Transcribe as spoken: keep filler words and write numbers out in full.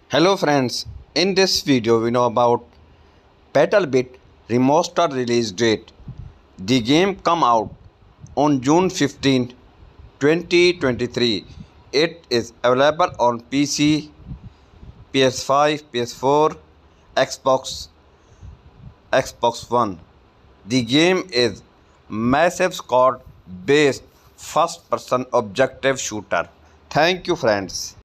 Hello friends, in this video we know about BattleBit remastered release date. The game come out on June fifteenth, twenty twenty-three. It is available on P C, P S five, P S four, Xbox, Xbox One. The game is massive squad based first person objective shooter. Thank you friends.